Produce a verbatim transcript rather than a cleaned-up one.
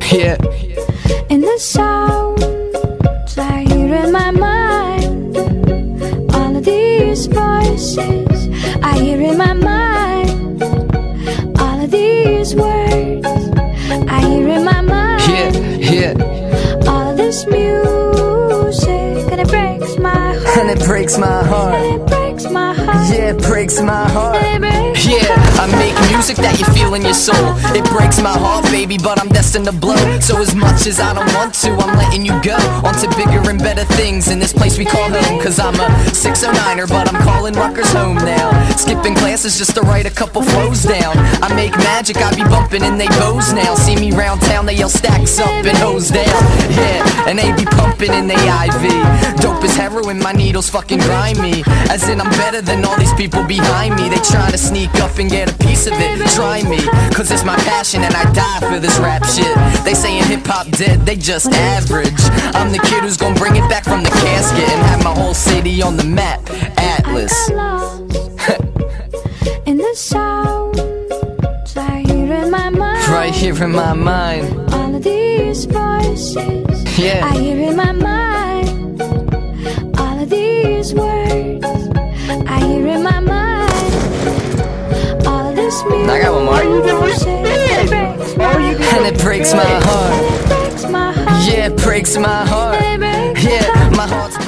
Yeah. In the sounds I hear in my mind, all of these voices I hear in my mind, all of these words I hear in my mind. Yeah, yeah. All of this music, and it breaks my heart. And it breaks my heart. And it breaks my heart. Yeah, it breaks my heart. And it breaks Yeah, I make music that you feel in your soul. It breaks my heart, baby, but I'm destined to blow. So as much as I don't want to, I'm letting you go on to bigger and better things in this place we call home. Cause I'm a six oh niner, but I'm calling Rutgers home now. Skipping classes just to write a couple flows down. I make magic, I be bumping and they bows now. See me round town, they yell stacks up and hose down. Yeah, and they be pumping in they I V. Dope as heroin, my needles fucking grind me. As in I'm better than all these people behind me. They trying to sneak up and get a piece of it. Try me, cause it's my passion and I die for this rap shit. They saying hip-hop dead, they just average. I'm the kid who's gonna bring it back from the casket and have my whole city on the map, Atlas. I got lost in the sounds I hear in my mind. Right here in my mind. All of these voices Yeah. I hear in my mind, all of these words I hear in my mind, all of this music. I got one more. It breaks my And it breaks my heart. It breaks my heart. Yeah, it breaks my heart. It breaks Yeah, my heart's